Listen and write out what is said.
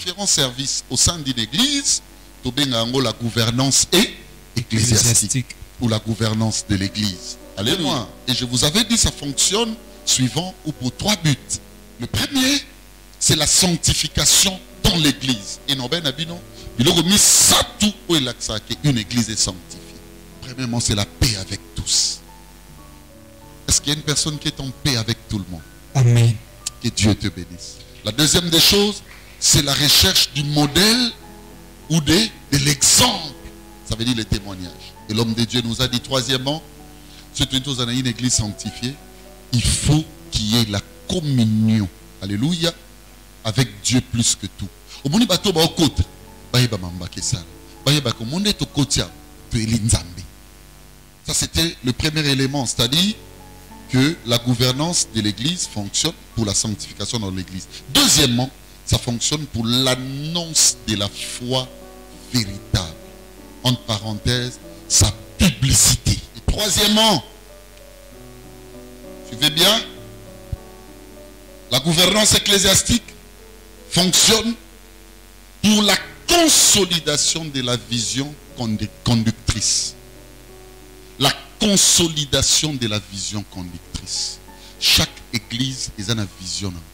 différents services au sein d'une église. La gouvernance et ecclésiastique ou la gouvernance de l'église. Alléluia. Et je vous avais dit, ça fonctionne suivant ou pour 3 buts. Le premier, c'est la sanctification dans l'église. Et non, ben, il a remis ça tout où il a une église est sanctifiée. Premièrement, c'est la paix avec tous. Est-ce qu'il y a une personne qui est en paix avec tout le monde? Amen. Que Dieu te bénisse. La deuxième des choses, c'est la recherche du modèle ou de l'exemple. Ça veut dire le témoignage. Et l'homme de Dieu nous a dit, troisièmement, c'est une église sanctifiée, il faut qu'il y ait la communion. Alléluia. Avec Dieu plus que tout. Au monde bateau ba côté, ça c'était le premier élément, c'est-à-dire que la gouvernance de l'église fonctionne pour la sanctification dans l'église. Deuxièmement, ça fonctionne pour l'annonce de la foi véritable. Entre parenthèses, sa publicité. Et troisièmement, suivez bien, la gouvernance ecclésiastique fonctionne pour la consolidation de la vision conductrice. La consolidation de la vision conductrice. Chaque église est une vision.